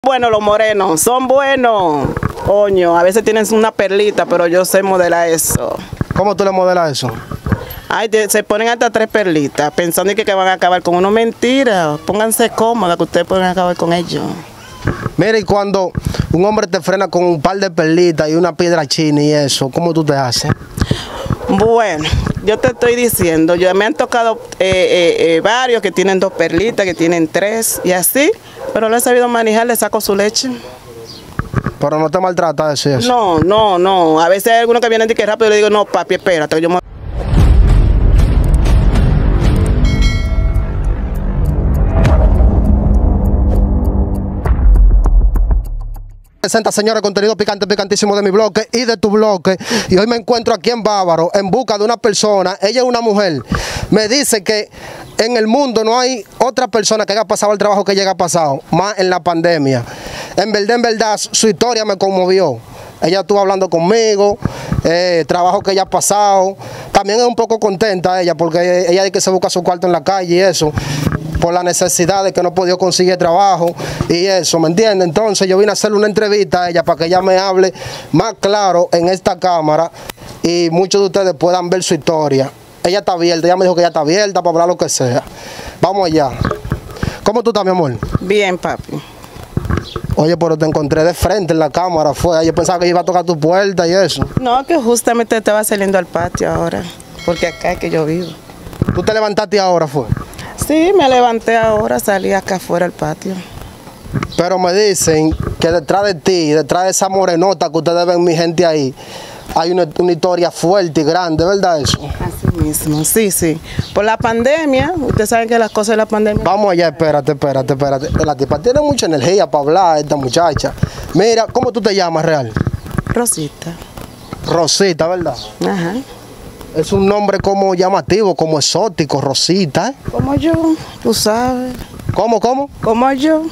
Bueno, los morenos, son buenos. Coño, a veces tienen una perlita, pero yo sé modelar eso. ¿Cómo tú le modelas eso? Ay, se ponen hasta 3 perlitas, pensando que van a acabar con uno. Mentira, pónganse cómodas que ustedes pueden acabar con ellos. Mira, y cuando un hombre te frena con un par de perlitas y una piedra china y eso, ¿cómo tú te haces? Bueno, yo te estoy diciendo, me han tocado varios que tienen 2 perlitas, que tienen 3 y así, pero lo he sabido manejar, le saco su leche. Pero no te maltrata decir eso. No, a veces hay algunos que vienen de que rápido y le digo, no papi, espérate, que yo me... Presenta, señores, contenido picante, picantísimo de mi bloque y de tu bloque. Y hoy me encuentro aquí en Bávaro en busca de una persona. Ella es una mujer. Me dice que en el mundo no hay otra persona que haya pasado el trabajo que ella haya pasado, más en la pandemia. En verdad, su historia me conmovió. Ella estuvo hablando conmigo, trabajo que ella ha pasado. También es un poco contenta ella, porque ella dice que se busca su cuarto en la calle y eso, por la necesidad de que no ha podido conseguir trabajo y eso, ¿me entiende? Entonces yo vine a hacerle una entrevista a ella para que ella me hable más claro en esta cámara y muchos de ustedes puedan ver su historia. Ella está abierta, ella me dijo que ella está abierta para hablar lo que sea. Vamos allá. ¿Cómo tú estás, mi amor? Bien, papi. Oye, pero te encontré de frente en la cámara, fue. Yo pensaba que iba a tocar tu puerta y eso. No, que justamente estaba saliendo al patio ahora, porque acá es que yo vivo. ¿Tú te levantaste ahora, fue? Sí, me levanté ahora, salí acá afuera al patio. Pero me dicen que detrás de ti, detrás de esa morenota que ustedes ven, mi gente ahí, hay una historia fuerte y grande, ¿verdad eso? Así mismo, sí. Por la pandemia, ustedes saben que las cosas de la pandemia... Vamos allá, espérate. La tipa tiene mucha energía para hablar, esta muchacha. Mira, ¿cómo tú te llamas, real? Rosita. Rosita, ¿verdad? Ajá. Es un nombre como llamativo, como exótico, Rosita, ¿eh? Como yo, tú sabes. ¿Cómo? Como yo.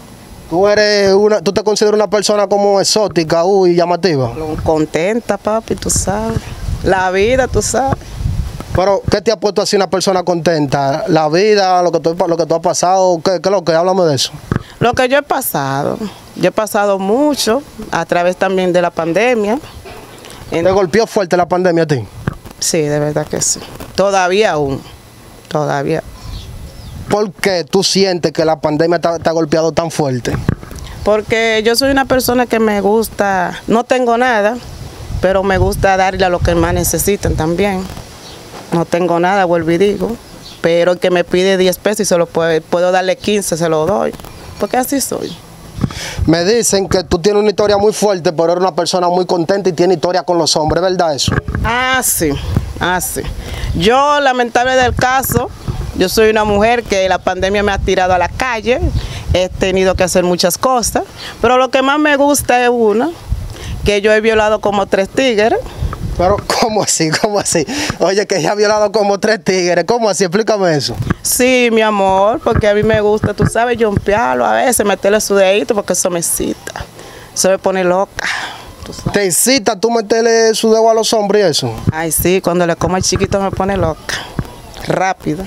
Tú te consideras una persona como exótica, llamativa. Contenta, papi, tú sabes. La vida, tú sabes. Pero, ¿qué te ha puesto así una persona contenta? La vida, lo que tú has pasado, ¿qué es lo que? Háblame de eso. Lo que yo he pasado mucho, a través también de la pandemia. ¿Te golpeó fuerte la pandemia a ti? Sí, de verdad que sí. Todavía. ¿Por qué tú sientes que la pandemia te ha golpeado tan fuerte? Porque yo soy una persona que me gusta, no tengo nada, pero me gusta darle a los que más necesitan también. No tengo nada, vuelvo y digo, pero el que me pide 10 pesos y se lo puedo darle 15, se lo doy, porque así soy. Me dicen que tú tienes una historia muy fuerte, pero eres una persona muy contenta y tienes historia con los hombres, ¿verdad eso? Ah, sí. Yo, lamentable del caso, yo soy una mujer que la pandemia me ha tirado a la calle, he tenido que hacer muchas cosas, pero lo que más me gusta es que yo he violado como 3 tigres. Pero, ¿cómo así? Oye, que ella ha violado como 3 tigres, ¿cómo así? Explícame eso. Sí, mi amor, porque a mí me gusta, tú sabes, jumpearlo a veces, meterle su dedito, porque eso me excita, eso me pone loca. ¿Te excita tú meterle su dedo a los hombres y eso? Ay, sí, cuando le como al chiquito me pone loca, rápido.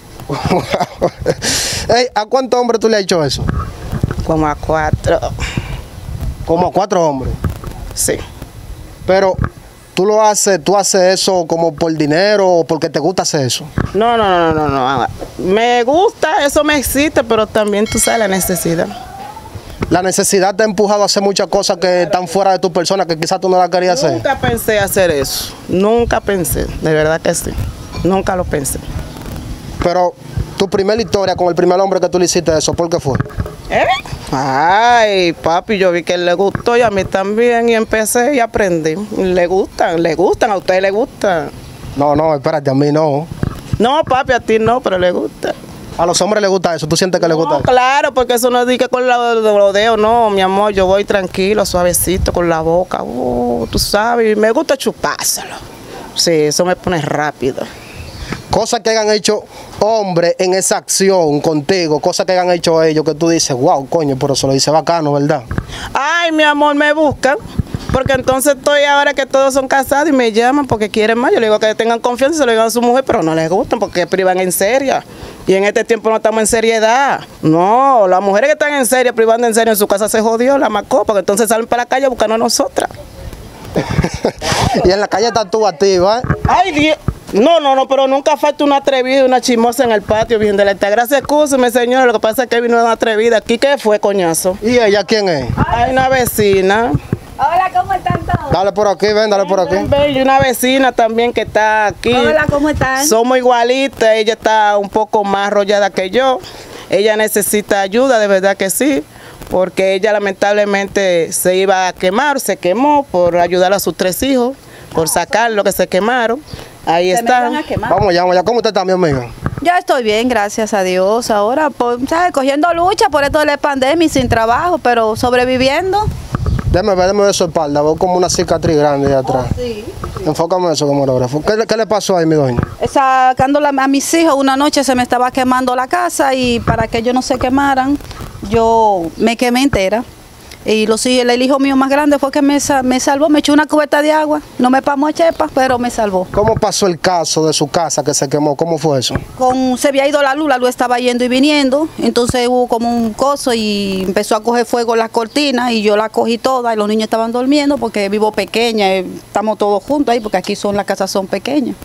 Hey, ¿a cuántos hombres tú le has hecho eso? Como a 4. Como a 4 hombres. Sí. Pero tú haces eso como por dinero o porque te gusta hacer eso. No. Me gusta, eso me excita, pero también tú sabes la necesidad. La necesidad te ha empujado a hacer muchas cosas que están fuera de tu persona, que quizás tú no las querías hacer. Nunca pensé hacer eso. Nunca pensé, de verdad que sí. Nunca lo pensé. Pero tu primera historia con el primer hombre que tú le hiciste eso, ¿por qué fue? Ay, papi, yo vi que él le gustó y a mí también y empecé y aprendí. Le gustan, a ustedes les gustan. No, espérate, a mí no. No, papi, a ti no, pero le gusta. A los hombres les gusta eso, ¿tú sientes que les gusta eso? Claro, porque eso no es de que con los dedos, no, mi amor, yo voy tranquilo, suavecito, con la boca, tú sabes, me gusta chupárselo. Sí, eso me pone rápido. Cosas que hayan hecho hombres en esa acción contigo, cosas que hayan hecho ellos, que tú dices, wow, coño, pero se lo dice bacano, ¿verdad? Ay, mi amor, me buscan Porque entonces estoy ahora que todos son casados y me llaman porque quieren más. Yo le digo que tengan confianza y se lo digan a su mujer, pero no les gustan porque privan en serio. Y en este tiempo no estamos en seriedad. No, las mujeres que están en serio, privando en serio en su casa se jodió, la macó, porque entonces salen para la calle buscando a nosotras. Y en la calle está tú activa, ¿eh? Ay, Dios. No, pero nunca falta una atrevida, una chismosa en el patio, Virgen de la Altagracia. Escúcheme, señora, lo que pasa es que vino una atrevida. ¿Aquí qué fue, coñazo? ¿Y ella quién es? Hay una vecina. Hola, ¿cómo están todos? Dale por aquí, ven, dale por aquí. Y una vecina también que está aquí. Hola, ¿cómo están? Somos igualitas, ella está un poco más arrollada que yo. Ella necesita ayuda, de verdad que sí, porque ella lamentablemente se iba a quemar, se quemó por ayudar a sus 3 hijos, por sacar lo que se quemaron. Ahí están. Vamos ya, ¿cómo usted está, mi amiga? Yo estoy bien, gracias a Dios. Ahora, pues, ¿sabes? Cogiendo lucha por esto de la pandemia y sin trabajo, pero sobreviviendo. Déjame ver su espalda, veo como una cicatriz grande de atrás. Sí. Enfócame eso, camarógrafo. ¿Qué le pasó ahí, mi doña? Sacándola a mis hijos, una noche se me estaba quemando la casa y para que ellos no se quemaran, yo me quemé entera. Y el hijo mío más grande fue que me salvó, me echó una cubeta de agua, no me pamó a chepa, pero me salvó. ¿Cómo pasó el caso de su casa que se quemó? ¿Cómo fue eso? Se había ido la luz estaba yendo y viniendo, entonces hubo como un coso y empezó a coger fuego las cortinas y yo la cogí todas y los niños estaban durmiendo porque vivo pequeña, estamos todos juntos ahí porque aquí las casas son pequeñas.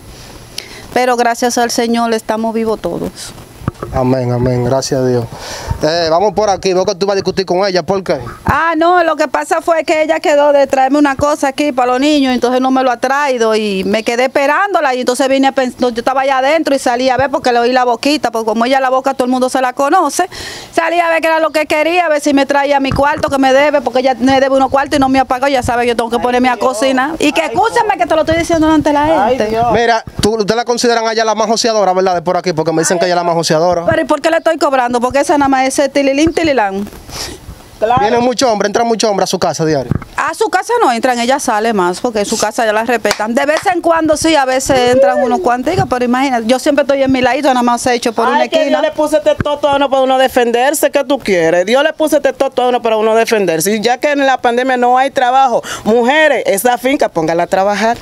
Pero gracias al Señor estamos vivos todos. Amén, amén, gracias a Dios. Vamos por aquí, veo que tú vas a discutir con ella, ¿por qué? No, lo que pasa fue que ella quedó de traerme una cosa aquí para los niños, entonces no me lo ha traído y me quedé esperándola y entonces vine a pensar, yo estaba allá adentro y salí a ver porque le oí la boquita, porque como ella la boca todo el mundo se la conoce, salí a ver qué era lo que quería, a ver si me traía mi cuarto que me debe, porque ella me debe unos cuartos y no me ha pagado, ya sabe que yo tengo que ponerme a cocinar. Y que escúchame que te lo estoy diciendo delante de la gente. Mira, ustedes la consideran a ella la más joseadora, ¿verdad? De por aquí, porque me dicen que ella es la más joseadora. Pero ¿y por qué le estoy cobrando? Porque esa nada más es tililín, tililán. Claro. Vienen muchos hombres, entran muchos hombres a su casa diario. A su casa no entran, ella sale más, porque su casa ya la respetan. De vez en cuando sí, a veces entran unos cuantos, pero imagínate, yo siempre estoy en mi ladito, nada más he hecho por una esquina. Dios le puso este toto a uno para uno defenderse, ¿qué tú quieres? Dios le puso este toto a uno para uno defenderse. Y ya que en la pandemia no hay trabajo, mujeres, esa finca, póngala a trabajar.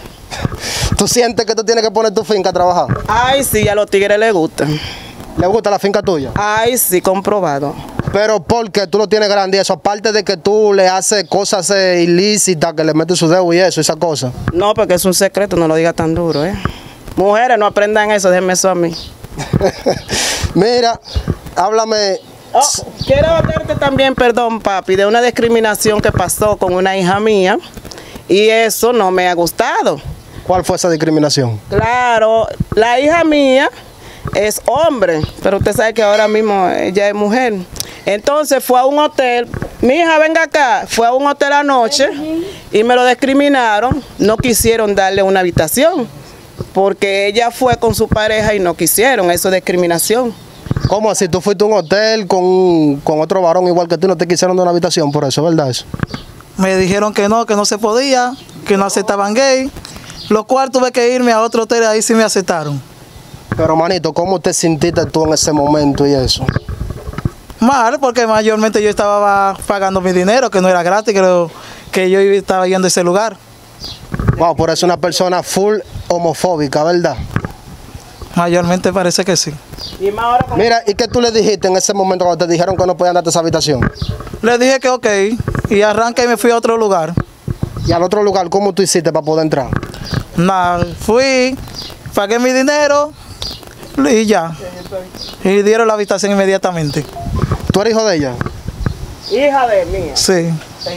¿Tú sientes que tú tienes que poner tu finca a trabajar? Ay, sí, a los tigres les gustan. ¿Le gusta la finca tuya? Ay, sí, comprobado. Pero porque tú lo tienes grande y eso, aparte de que tú le haces cosas ilícitas, que le metes su dedo y eso, esa cosa. No, porque es un secreto, no lo diga tan duro, ¿eh? Mujeres, no aprendan eso, déjenme eso a mí. Mira, háblame. Quiero hablarte también, perdón, papi, de una discriminación que pasó con una hija mía y eso no me ha gustado. ¿Cuál fue esa discriminación? Claro, la hija mía es hombre, pero usted sabe que ahora mismo ella es mujer. Entonces fue a un hotel, mi hija venga acá, fue a un hotel anoche y me lo discriminaron, no quisieron darle una habitación, porque ella fue con su pareja y no quisieron, eso es discriminación. ¿Cómo así? ¿Tú fuiste a un hotel con otro varón igual que tú, no te quisieron dar una habitación por eso, verdad eso? Me dijeron que no se podía, que no aceptaban gay, lo cual tuve que irme a otro hotel, ahí sí me aceptaron. Pero manito, ¿cómo te sentiste tú en ese momento y eso? Mal, porque mayormente yo estaba pagando mi dinero, que no era gratis, creo que yo estaba yendo a ese lugar. Wow, por eso una persona full homofóbica, ¿verdad? Mayormente parece que sí. Mira, ¿y qué tú le dijiste en ese momento cuando te dijeron que no podían darte esa habitación? Le dije que ok, y arranqué y me fui a otro lugar. ¿Y al otro lugar cómo tú hiciste para poder entrar? Nada, fui, pagué mi dinero y ya. Y dieron la habitación inmediatamente. ¿Tú eres hijo de ella? Hija de mía. Sí.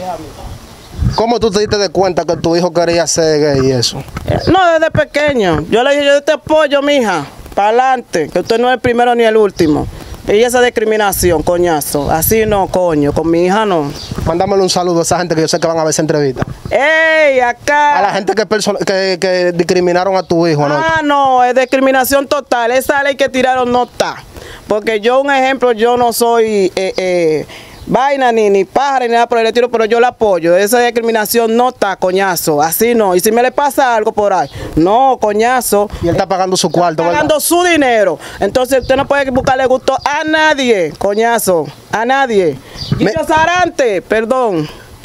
¿Cómo tú te diste de cuenta que tu hijo quería ser gay y eso? No, desde pequeño. Yo le dije, yo te apoyo, mija, para adelante, que usted no es el primero ni el último. Y esa discriminación, coñazo. Así no, coño, con mi hija no. Mándamele un saludo a esa gente que yo sé que van a ver esa entrevista. ¡Ey, acá! A la gente que discriminaron a tu hijo, ¿no? No, es discriminación total. Esa ley que tiraron no está. Porque yo, un ejemplo, yo no soy vaina ni pájaro ni nada por el estilo, pero yo la apoyo. Esa discriminación no está, coñazo. Así no. Y si me le pasa algo por ahí, no, coñazo. Y él está pagando su cuarto, ¿verdad? Pagando su dinero. Entonces usted no puede buscarle gusto a nadie, coñazo. A nadie. Guillo Sarante, perdón.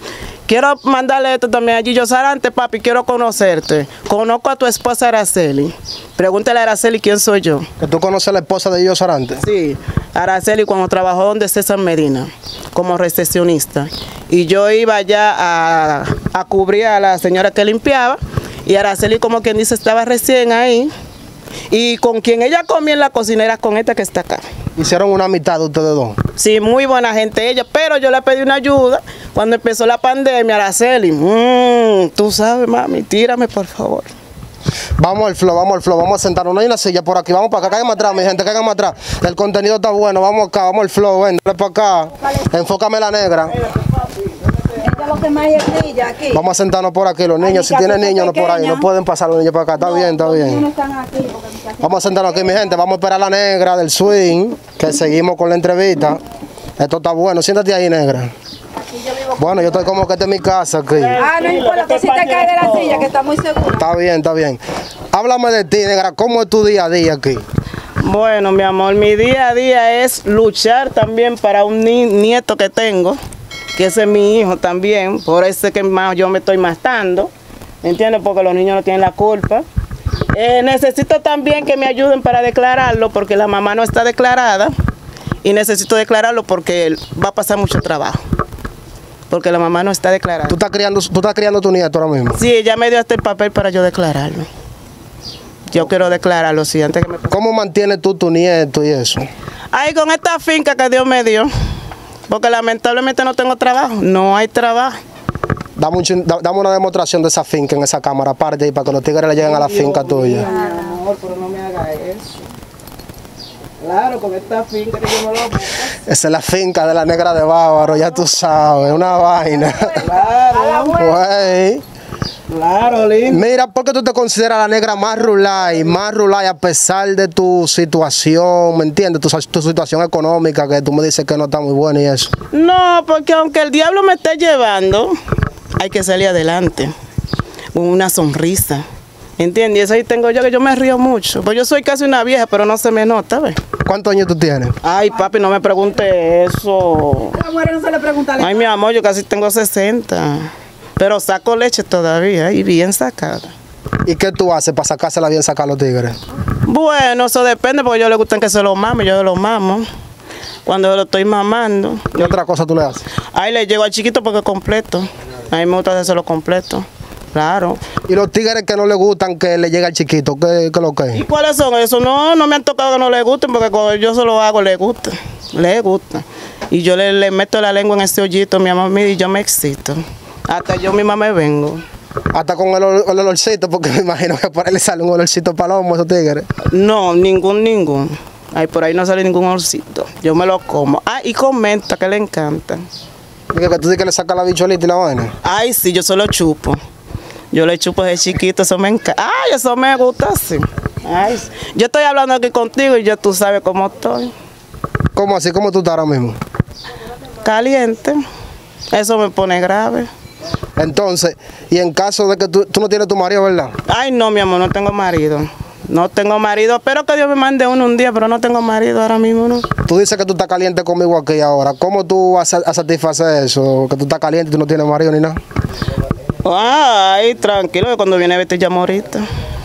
quiero mandarle esto también a Gillo Sarante, papi, quiero conocerte. Conozco a tu esposa Araceli. Pregúntale a Araceli quién soy yo. ¿Que tú conoces a la esposa de Gillo Sarante? Sí, Araceli cuando trabajó donde César Medina, como recepcionista. Y yo iba allá a cubrir a la señora que limpiaba. Y Araceli, como quien dice, estaba recién ahí. Y con quien ella comía en la cocina era con esta que está acá. Hicieron una amistad de ustedes dos. Sí, muy buena gente ella, pero yo le pedí una ayuda cuando empezó la pandemia, Araceli. Tú sabes, mami, tírame, por favor. Vamos al flow, vamos a sentarnos. No hay una silla por aquí, vamos para acá, caigan más atrás, mi gente, caigan más atrás. El contenido está bueno, vamos acá, vamos al flow, ven, dale para acá. Enfócame la negra. Ella lo que más es ella aquí. Vamos a sentarnos por aquí, los niños, si tienen niños no por ahí, no pueden pasar los niños para acá, está bien, está bien. Vamos a sentarnos aquí, mi gente, vamos a esperar a la negra del swing, que seguimos con la entrevista. Esto está bueno, siéntate ahí, negra. Bueno, yo estoy como que esta es mi casa aquí. No importa, tú sí te caes de la silla, que está muy seguro. Está bien, está bien. Háblame de ti, negra, ¿cómo es tu día a día aquí? Bueno, mi amor, mi día a día es luchar también para un nieto que tengo, que ese es mi hijo también, por eso es que más yo me estoy matando, ¿entiendes? Porque los niños no tienen la culpa. Necesito también que me ayuden para declararlo, porque la mamá no está declarada, y necesito declararlo porque va a pasar mucho trabajo, porque la mamá no está declarada. ¿Tú estás criando tu nieto ahora mismo? Sí, ella me dio hasta el papel para yo declararlo. Yo quiero declararlo, sí, antes que me... ¿Cómo mantienes tú tu nieto y eso? Ahí con esta finca que Dios me dio, porque lamentablemente no tengo trabajo, no hay trabajo. Dame una demostración de esa finca en esa cámara, aparte ahí, para que los tigres le lleguen a la finca tuya. Mi amor, pero no me haga eso. Claro, con esta finca que yo me lo... Esa es la finca de la negra de Bávaro, ya tú sabes, una vaina. Claro, Güey. claro, lindo. Mira, ¿por qué tú te consideras la negra más rulay a pesar de tu situación, ¿me entiendes? Tu situación económica, que tú me dices que no está muy buena y eso. No, porque aunque el diablo me esté llevando, hay que salir adelante, con una sonrisa. ¿Entiendes? Y eso ahí tengo yo, que yo me río mucho. Pues yo soy casi una vieja, pero no se me nota, ¿ves? ¿Cuántos años tú tienes? Ay, papi, no me pregunte eso. No se le pregunta. Ay, mi amor, yo casi tengo 60. Pero saco leche todavía y bien sacada. ¿Y qué tú haces para sacársela bien sacar a los tigres? Bueno, eso depende, porque yo le gustan que se lo mame, yo lo mamo. Cuando yo lo estoy mamando. ¿Qué otra cosa tú le haces? Ahí le llego al chiquito porque es completo. A mí me gusta hacerlo completo. Claro. ¿Y los tigres que no le gustan que le llegue al chiquito? ¿Qué lo que ¿Y es? cuáles son esos? No me han tocado que no le gusten, porque cuando yo se lo hago, le gusta. Le gusta. Y yo le meto la lengua en ese hoyito, mi amor, y yo me excito. Hasta yo misma me vengo. Hasta con el olorcito, porque me imagino que por ahí le sale un olorcito palomo a esos tigres. No, ningún. Ay, por ahí no sale ningún olorcito. Yo me lo como. Ah, y comenta que le encanta. Que tú dices que le sacas la bicholita y la vaina. Ay, sí, yo se lo chupo. Yo le chupo de chiquito, eso me encanta. Ay, eso me gusta, sí. Ay, yo estoy hablando aquí contigo y ya tú sabes cómo estoy. ¿Cómo así? ¿Cómo tú estás ahora mismo? Caliente. Eso me pone grave. Entonces, y en caso de que tú no tienes tu marido, ¿verdad? Ay, no, mi amor, no tengo marido. No tengo marido. Espero que Dios me mande uno un día, pero no tengo marido ahora mismo, ¿no? Tú dices que tú estás caliente conmigo aquí ahora. ¿Cómo tú vas a satisfacer eso? Que tú estás caliente y tú no tienes marido ni nada. Ay, tranquilo, que cuando viene Betty llamo ahorita.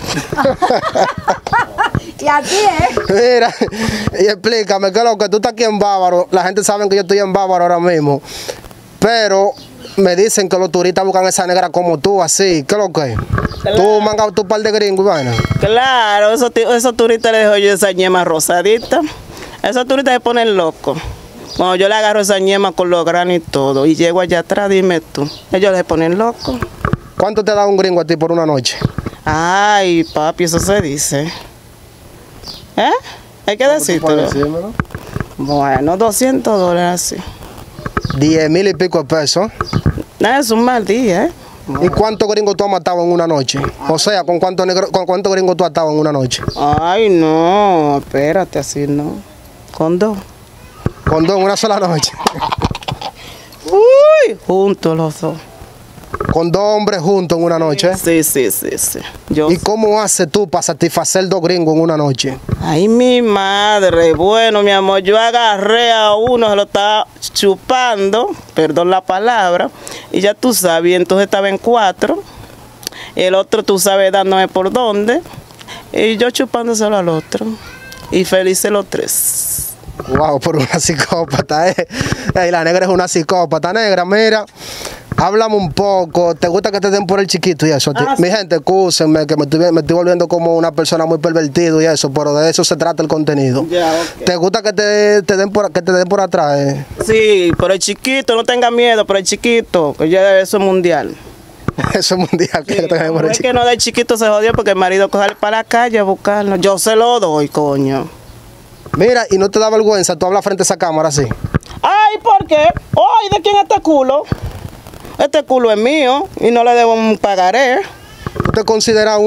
Y así es. Mira, y explícame, que lo que tú estás aquí en Bávaro, la gente sabe que yo estoy en Bávaro ahora mismo, pero me dicen que los turistas buscan esa negra como tú, así, ¿qué es lo que? Claro. Tú mangas tu par de gringos y vaina. Claro, esos turistas les dejo yo esa ñema rosadita. Esos turistas se ponen locos. Cuando yo le agarro esa ñema con los granos y todo, y llego allá atrás, dime tú, ellos se ponen locos. ¿Cuánto te da un gringo a ti por una noche? Ay, papi, eso se dice. ¿Eh? Hay que decirte. Bueno, $200, sí. 10,000 y pico de pesos. Es un mal día, ¿eh? ¿Y cuántos gringos tú has matado en una noche? O sea, ¿con cuántos gringos tú has estado en una noche? Ay, no, espérate, así no. Con 2. Con 2 en una sola noche. Uy, juntos los 2. Con 2 hombres juntos en una noche. Sí. Yo... ¿Y cómo haces tú para satisfacer 2 gringos en una noche? Ay, mi madre. Bueno, mi amor, yo agarré a uno, se lo estaba chupando, perdón la palabra, Y ya tú sabes, y entonces estaba en 4. El otro, tú sabes, dándome por dónde. Y yo chupándoselo al otro. Y felices los 3. Wow, por una psicópata, Ey, la negra es una psicópata. Negra, mira, háblame un poco. ¿Te gusta que te den por el chiquito y eso? Ah, Mi gente, excúsenme que me estoy volviendo como una persona muy pervertida y eso, pero de eso se trata el contenido. Ya, ok. ¿Te gusta que te den por atrás? Sí, por el chiquito, no tenga miedo, por el chiquito, que ya eso es mundial. Eso es mundial. Sí, Que te den por el es chiquito. que no del chiquito se jodió porque el marido coge para la calle a buscarlo. Yo se lo doy, coño. Mira, y no te da vergüenza tú hablas frente a esa cámara así. Ay, ¿por qué? Ay, ¿de quién es este culo? Este culo es mío y no le debo un pagaré. ¿Tú te consideras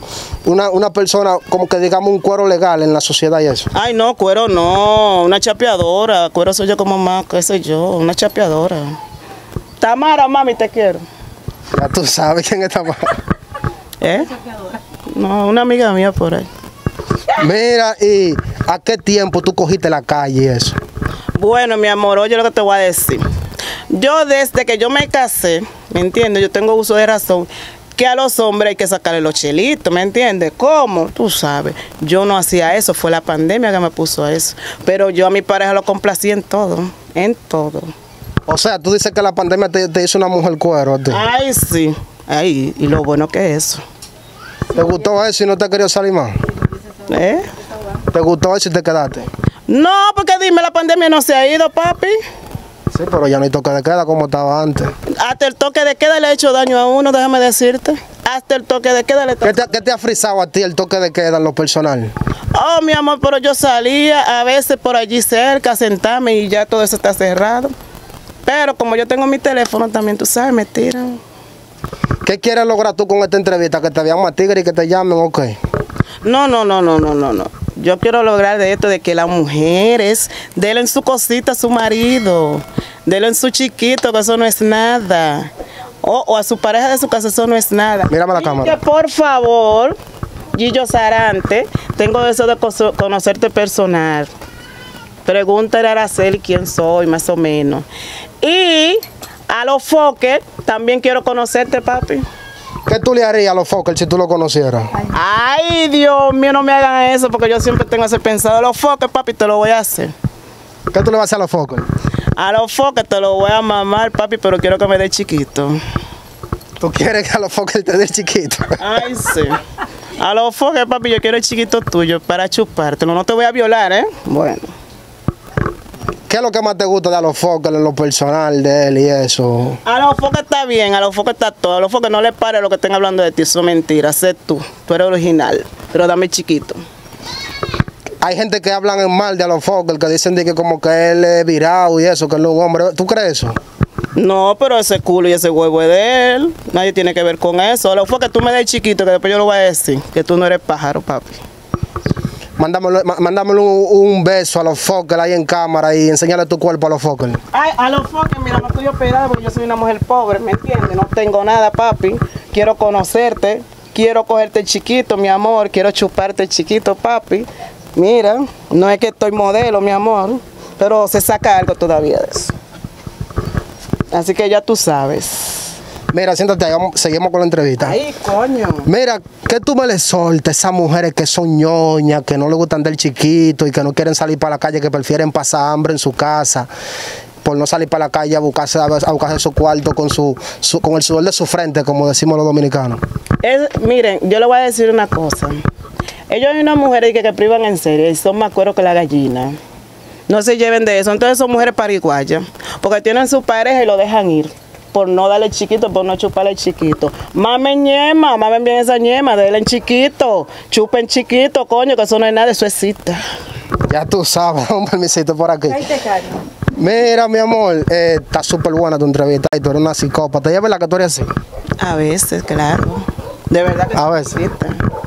una persona como que digamos un cuero legal en la sociedad y eso? Ay, no, cuero no, una chapeadora. Cuero soy yo como más, qué sé yo, una chapeadora. Tamara, mami, te quiero. Ya tú sabes quién está mal. ¿Eh? No, una amiga mía por ahí. Mira, ¿y a qué tiempo tú cogiste la calle y eso? Bueno, mi amor, oye lo que te voy a decir. Yo desde que yo me casé, ¿me entiendes? Yo tengo uso de razón, que a los hombres hay que sacarle los chelitos, ¿me entiendes? ¿Cómo? Tú sabes, yo no hacía eso, fue la pandemia que me puso a eso. Pero yo a mi pareja lo complací en todo, en todo. O sea, tú dices que la pandemia te hizo una mujer cuero a ti. Ay, sí, ay, y lo bueno que es eso. ¿Te gustó eso y no te quería salir más? ¿Eh? ¿Te gustó eso y te quedaste? No, porque dime, la pandemia no se ha ido, papi. Sí, pero ya no hay toque de queda como estaba antes. Hasta el toque de queda le ha hecho daño a uno, déjame decirte. Hasta el toque de queda le está... ¿Qué te ha frisado a ti el toque de queda en lo personal? Oh, mi amor, pero yo salía a veces por allí cerca a sentarme y ya todo eso está cerrado. Pero como yo tengo mi teléfono también, tú sabes, me tiran. ¿Qué quieres lograr tú con esta entrevista? ¿Que te vean más tigre y que te llamen o qué? No. Yo quiero lograr de esto de que las mujeres denle en su cosita a su marido, denle en su chiquito, que eso no es nada. O a su pareja de su casa, eso no es nada. Mírame la Y cámara. que por favor, Gillo Sarante, tengo eso de conocerte personal. Pregúntale a Araceli quién soy, más o menos. Y a los Fokker también quiero conocerte, papi. ¿Qué tú le harías a los Fokker si tú lo conocieras? Ay, Dios mío, no me hagan eso porque yo siempre tengo ese pensado. A los Fokker, papi, te lo voy a hacer. ¿Qué tú le vas a hacer a los Fokker? A los Fokker te lo voy a mamar, papi, pero quiero que me dé chiquito. ¿Tú quieres que a los Fokker te dé chiquito? Ay, sí. A los Fokker, papi, yo quiero el chiquito tuyo para chupártelo. No te voy a violar, ¿eh? Bueno. ¿Qué es lo que más te gusta de a los Fokker en lo personal de él y eso? A los Fokker está bien, a los Fokker está todo. A los Fokker no le pare lo que estén hablando de ti, eso es mentira. Sé tú eres original, pero dame chiquito. Hay gente que hablan en mal de a los Fokker, que dicen de que como que él es virado y eso, que él no es un hombre. ¿Tú crees eso? No, pero ese culo y ese huevo es de él. Nadie tiene que ver con eso. A los Fokker tú me des chiquito, que después yo lo voy a decir, que tú no eres pájaro, papi. Mándamelo un beso a los Fokker ahí en cámara y enséñale tu cuerpo a los Fokker. Ay, a los Fokker, mira, no estoy operada porque yo soy una mujer pobre, ¿me entiendes? No tengo nada, papi. Quiero conocerte, quiero cogerte chiquito, mi amor, quiero chuparte chiquito, papi. Mira, no es que estoy modelo, mi amor, pero se saca algo todavía de eso. Así que ya tú sabes. Mira, siéntate ahí, seguimos con la entrevista. Ay, coño. Mira, ¿qué tú me le soltas a esas mujeres que son ñoñas, que no les gustan del chiquito y que no quieren salir para la calle, que prefieren pasar hambre en su casa por no salir para la calle a buscarse su cuarto con con el sudor de su frente, como decimos los dominicanos? Miren, yo le voy a decir una cosa. Ellos hay unas mujeres que privan en serio y son más cueros que la gallina. No se lleven de eso. Entonces son mujeres pariguayas, porque tienen su pareja y lo dejan ir. Por no darle chiquito, por no chuparle chiquito. Mamen ñema, mamen bien esa ñema, denle chiquito, chupen chiquito, coño, que eso no es nada, eso es cita. Ya tú sabes, un permisito por aquí. Ahí te callo. Mira, mi amor, está súper buena tu entrevista y tú eres una psicópata. ¿Ya ves la que tú eres así? A veces, claro. De verdad que A sí veces. me excita.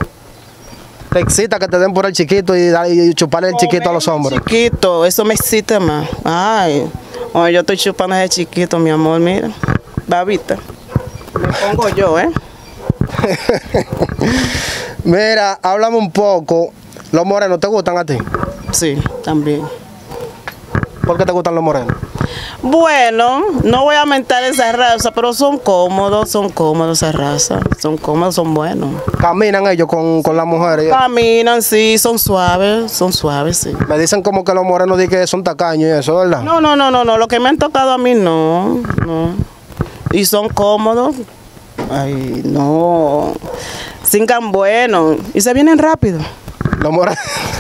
Te excita que te den por el chiquito y chuparle el chiquito a los hombres. Chiquito, eso me excita más. Ay, oye, yo estoy chupando ese chiquito, mi amor, mira. Babita. Me pongo yo, ¿eh? Mira, háblame un poco. ¿Los morenos te gustan a ti? Sí, también. ¿Por qué te gustan los morenos? Bueno, no voy a mentar esa raza, pero son cómodos esa raza. Son cómodos, son buenos. Caminan ellos con las mujeres. Caminan, sí, son suaves, sí. Me dicen como que los morenos dicen que son tacaños y eso, ¿verdad? No, lo que me han tocado a mí no. Y son cómodos. Ay, no. Singan bueno. Y se vienen rápido. Los morenos.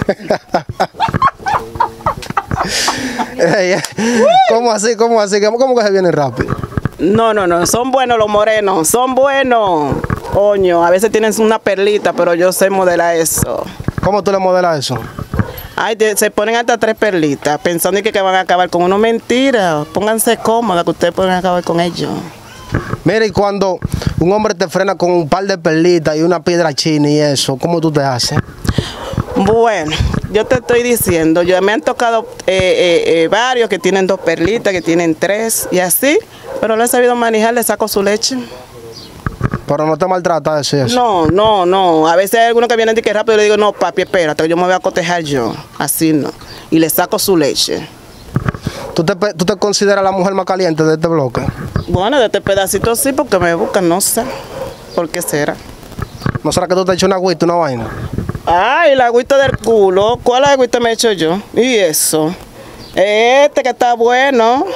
¿Cómo así? ¿Cómo que se vienen rápido? No, son buenos los morenos, son buenos. Coño, a veces tienen una perlita, pero yo sé modelar eso. ¿Cómo tú le modelas eso? Ay, se ponen hasta 3 perlitas, pensando que van a acabar con uno. Mentira, pónganse cómodas que ustedes pueden acabar con ellos. Mira, y cuando un hombre te frena con un par de perlitas y una piedra china y eso, ¿cómo tú te haces? Bueno, yo te estoy diciendo, me han tocado varios que tienen 2 perlitas, que tienen 3 y así, pero lo he sabido manejar, le saco su leche. Pero no te maltrata eso. No, a veces hay algunos que vienen de que rápido y le digo, no papi, espérate, yo me voy a cotejar yo, así no, y le saco su leche. ¿Tú te consideras la mujer más caliente de este bloque? Bueno, de este pedacito sí, porque me buscan, no sé, ¿por qué será? ¿No será que tú te echas una agüita, una vaina? Ay, la agüita del culo. ¿Cuál agüita me he hecho yo? ¿Y eso? Este que está bueno.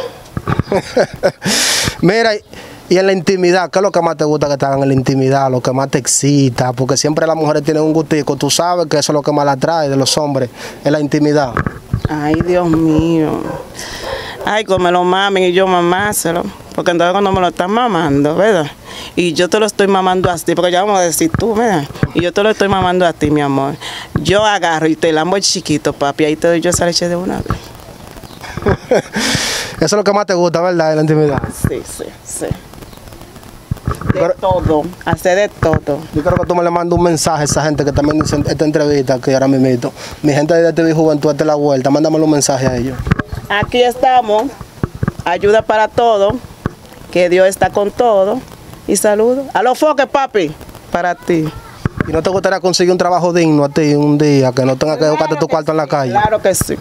Mira, y en la intimidad, ¿qué es lo que más te gusta que te hagan en la intimidad? Lo que más te excita, porque siempre las mujeres tienen un gustico. Tú sabes que eso es lo que más la atrae de los hombres, en la intimidad. Ay, Dios mío. Ay, que me lo mamen y yo mamáselo. Porque entonces cuando me lo están mamando, ¿verdad? Y yo te lo estoy mamando a ti, porque ya vamos a decir tú, ¿verdad? Y yo te lo estoy mamando a ti, mi amor. Yo agarro y te lambo el chiquito, papi, ahí te doy yo esa leche de una vez. Eso es lo que más te gusta, ¿verdad? En la intimidad. Sí. De todo, hacer de todo. Yo creo que tú me le mandas un mensaje a esa gente que también dice esta entrevista que ahora mismo. Mi gente de TV Juventud, esta es la vuelta, mándame un mensaje a ellos. Aquí estamos, ayuda para todo, que Dios está con todo. Y saludos. A los foques, papi, para ti. ¿Y no te gustaría conseguir un trabajo digno a ti un día, que no tengas que buscarte tu cuarto en la calle? Claro que sí.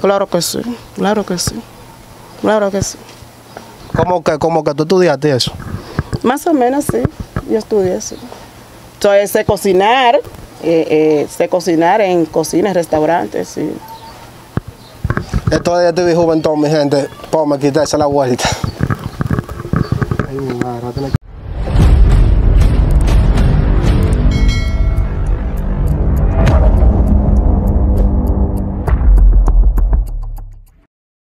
¿Cómo que tú estudiaste eso? Más o menos, sí. Yo estudié eso. Entonces, sé cocinar en cocinas, restaurantes, sí. Esto es de TV Juventud, mi gente. Pues me quité esa la vuelta.